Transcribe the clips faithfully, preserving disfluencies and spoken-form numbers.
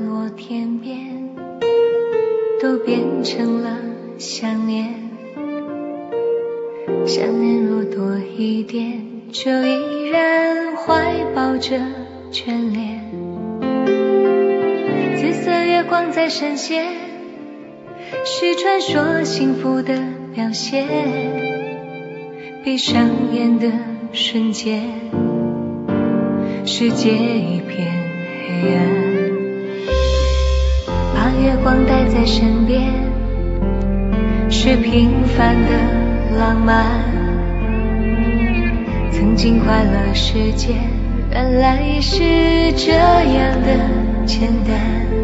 落天边，都变成了想念。想念若多一点，就依然怀抱着眷恋。紫色月光在闪现，是传说幸福的表现。闭上眼的瞬间，世界一片黑暗。把月光带在身边，是平凡的浪漫。曾经快乐世界，原来是这样的简单。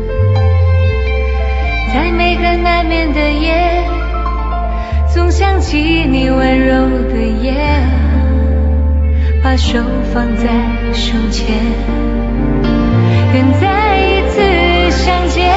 在每个难眠的夜，总想起你温柔的眼，把手放在胸前，愿再一次相见。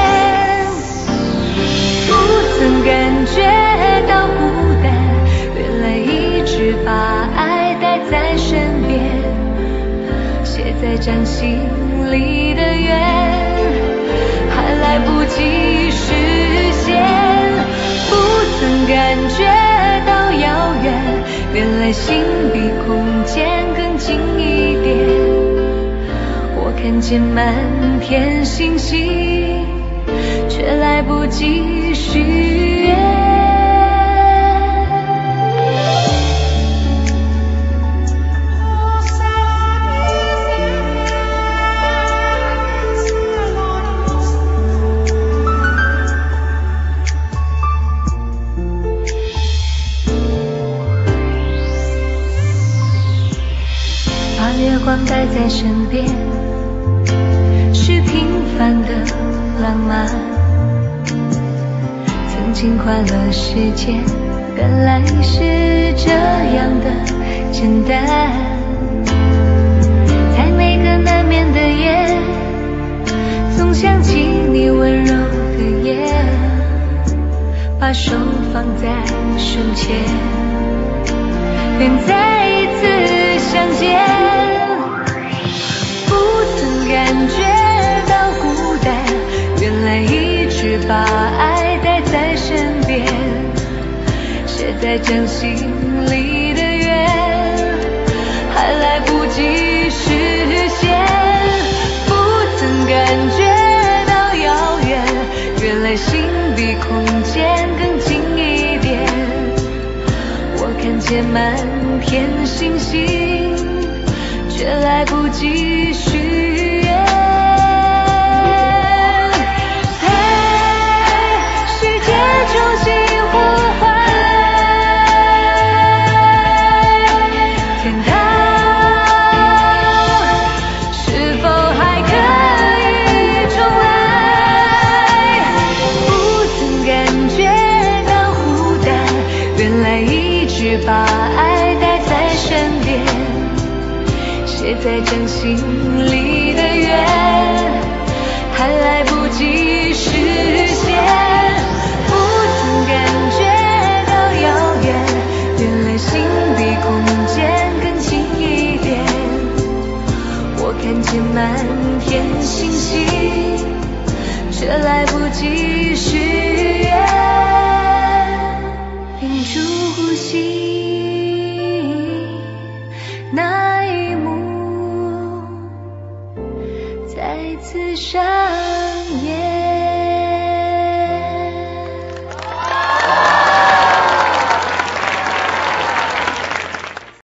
不曾感觉到孤单，原来一直把爱带在身边，写在掌心里的愿，还来不及实现。不曾感觉到遥远，原来心比空间更近一点。我看见满天星星，却来不及许愿。月光带在身边，是平凡的浪漫。曾经快乐世界，原来是这样的简单。在每个难眠的夜，总想起你温柔的眼，把手放在胸前，愿再一次相见。感觉到孤单，原来一直把爱带在身边，写在掌心里的愿，还来不及实现。不曾感觉到遥远，原来心比空间更近一点。我看见满天星星，却来不及许愿。重新呼唤，天堂是否还可以重来？不曾感觉到孤单，原来一直把爱带在身边，写在掌心里的愿，还来不及实现。感觉到遥远，原来心比空间更近一点。我看见满天星星，却来不及许愿。屏住呼吸，那一幕再次上